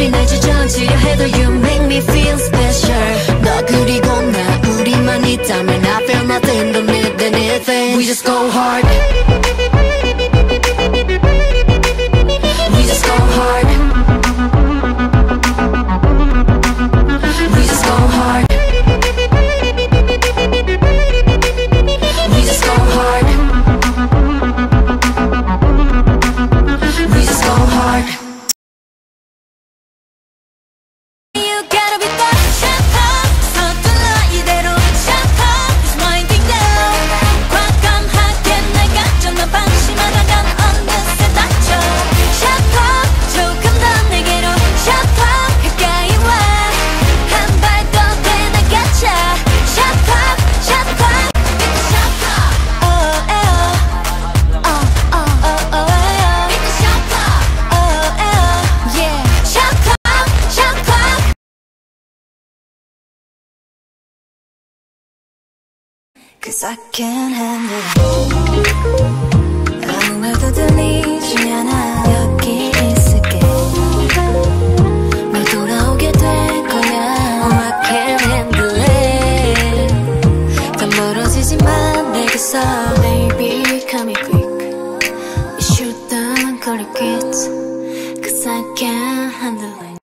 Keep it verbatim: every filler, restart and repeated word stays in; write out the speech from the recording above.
아무리 날 지저지려 해도 you make me feel special. 너 그리고 나 우리만 있다면 I feel nothing, don't need anything. We just go hard. We just go hard. We just go hard. We just go hard. We just go hard. You gotta be that shut up. 서툴러 이대로 shut up. It's winding down. 과감하게 내가 좀 더 방심하다간 어느새 다쳐. Shut up. 조금 더 내게로 shut up. 가까이 와. 한 발 더 돼 나가자. Shut up. Shut up. Shut up. Oh, oh, oh, oh, oh, oh. Shut up. Oh, oh, yeah. Shut up. Shut up. Cause I can't handle it. 아무 말도 들리지 않아. 여기 있을게. 널 돌아오게 될 거야. Oh, I can't handle it. 더 멀어지지만 내게서 Baby, come here quick. You shouldn't call it quits. Cause I can't handle it.